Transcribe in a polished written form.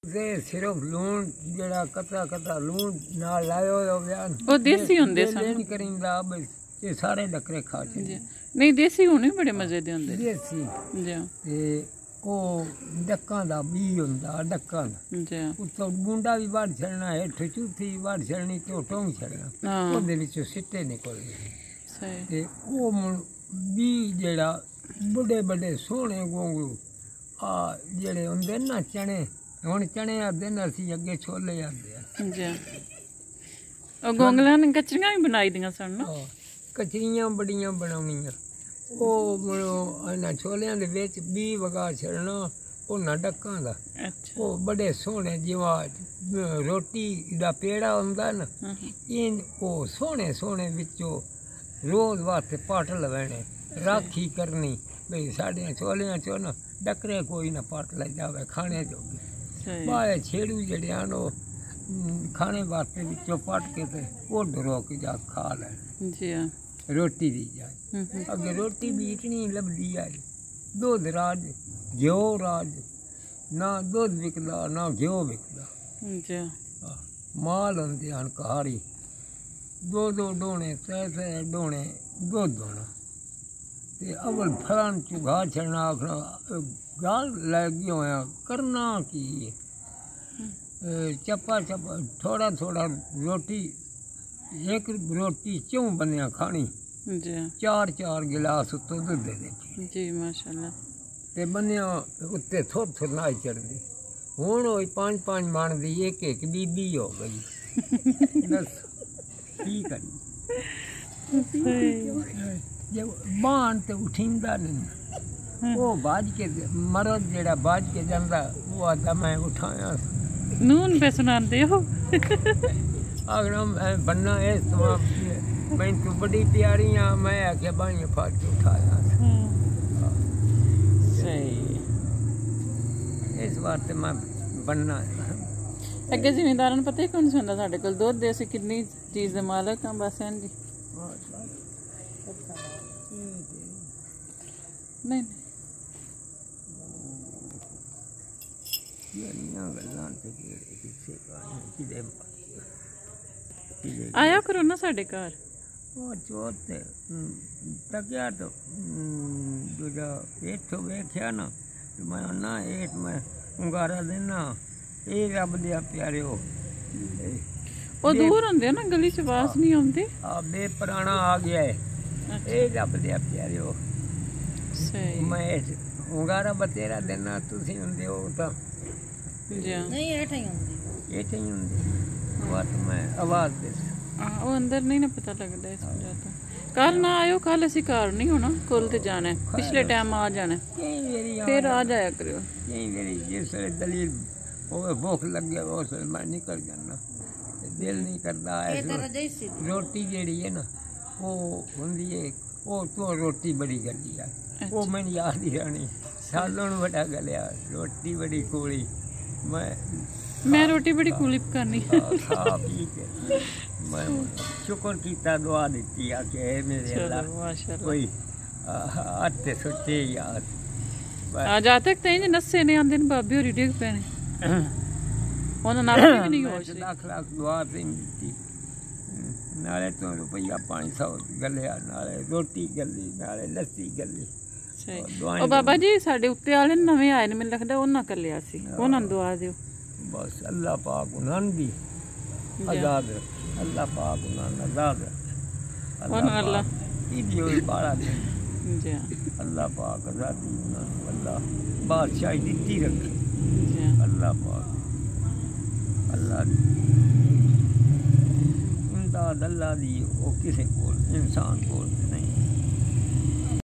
सिर्फ लून जड़ा कतरा कतरा लून नाल लायो होया ओ देसी हुंदे सन लेन करिंदा बस ये सारे डकरे खा छे नहीं देसी होने बड़े मजे दे हुंदे देसी जी ते ओ डक्कां दा बी हुंदा डक्कां दा जी उत्तों गुंडा भी बाढ़ छड़ना है चूथी बाढ़ छड़नी तो टोंग छड़ना ओदे विच सिट्टे निकलदे सही ते ओ बी जड़ा बड़े बड़े सोहणे गोंगलू आ जेड़े हुंदे ना चने हुण चने आदे न असीं अगे छोले आदे जी ओ गोंगलां ने कचरियां भी बनाई दियां सन ना कचरियां बड़ियां बनाउणियां ओ इन्हां छोलियां दे विच बी वगा छड़ना ਉਹਨਾਂ ਡੱਕਾਂ ਦਾ ਉਹ ਬੜੇ ਸੋਹਣੇ ਜਿਵੇਂ ਰੋਟੀ ਦਾ ਪੇੜਾ ਹੁੰਦਾ ਨਾ ਇਹ ਉਹ ਸੋਹਣੇ ਸੋਹਣੇ ਵਿੱਚੋਂ ਰੋਜ਼ ਵਾਸਤੇ ਪੱਟ ਲਵਣੇ ਰਾਖੀ ਕਰਨੀ ਬਈ ਸਾਡੇ ਛੋਲਿਆਂ ਚੋਂ ਨਾ ਡੱਕਰੇ ਕੋਈ ਨਾ ਪੱਟ ਲੈ ਜਾਵੇ ਖਾਣੇ ਜੋਗੇ ਬਾਏ ਛੇੜੂ ਜਿਹੜੇ ਹਨ ਉਹ ਖਾਣੇ ਵਾਸਤੇ ਵਿੱਚੋਂ ਪੱਟ ਕੇ ਤੇ ਉਹ ਡਰੋ ਕੇ ਜਾ ਖਾ ਲੈਣ ਜੀ ਰੋਟੀ ਦੀ ਜਾਏ ਅੱਗੇ ਰੋਟੀ ਵੀ ਇਤਨੀ ਲੱਭਦੀ ਆ ਦੁੱਧ ਰਾਜ घ्यो राज ना दुध विकदा ना घ्यो विकदा माल होंदे हन कहाड़ी दो दो डोने त्रै डोने दुध होना ते अवल फलान चुगा छड़ना आखना गाल लगी होया करना की चप्पा चप्पा थोड़ा थोड़ा रोटी एक रोटी क्यों बनिया खानी चार चार गिलास तो दुध दे जी माशाल्लाह ते बनिया उत्ते थोड़ थोड़ नाई चढ़ती हूँ वही पाँच पाँच मन दी एक बीबी हो गई दस की करी बाण तो उठींदा नहीं वो बाज के मरद जेड़ा बाज के जांदा वो आता मैं उठाया नून पे सुनाते हो अगर बनना है तो मैं तू बड़ी प्यारी हाँ मैं आके बाइया फाड़ के उठाया इस वास्ते मैं बनना अगे जिमींदारां पता ही कौन सुनता साढ़े कोल दुध दे असीं कितनी चीज़ दे मालक हाँ बस हैं जी नहीं आया करो ना साढ़े घर चौथ तकिया तो दूजा इथों वेख्या ना तो मैं ना एक मैं उंगारा देना ये रब दिया प्यारे हो वो दूर होंदे ना गली च आवाज नहीं आउंदी बे पुराना आ गया है ये रब दिया प्यारे हो सही मैं उंगारा बतेरा देना तुसी हुंदे हो तो नहीं ऐठे ही हुंदी बात मैं आवाज दे वो अंदर नहीं ना पता लगता इस वजह तो कल ना आयो कल असी घर नहीं होना कुल ते जाना है पिछले टाइम आ जाना फिर आ जाया करो नहीं मेरी जिस दलील भूख लग गया उस मैं निकल जाना दिल नहीं करता रोटी जेड़ी है ना वो होंदी है वो तो रोटी बड़ी गली है वो मैंने याद ही रहनी सालों बड़ा गलिया रोटी बड़ी कूली मैं रोटी बड़ी कूली करनी खा पी के मैं शुक्र कीता दुआ दी आके मेरे अल्लाह कोई आते सोचे यार आ जाते तक तेज नस्से ने आंदे ने बाबी होरी डिग पैने ओना नाल भी नहीं होश लाख लाख दुआ दी नाले तो रुपया 500 गलिया नाले रोटी गली नाले लस्सी गली सही ओ बाबा जी साडे उत्ते वाले नवे आए ने मैनूं लगदा ओना कर लिया सी ओना दुआ दियो बस अल्लाह पाक उन्हां दी आजाद अल्लाह पाक उन्हां आजाद अल्लाह वीडियो बाड़ा दे जी अल्लाह पाक आजादी उन्हां अल्लाह बादशाही दित्ती रखे जी अल्लाह पाक अल्लाह इमदाद अल्लाह दी ओ किसे कोल इंसान कोल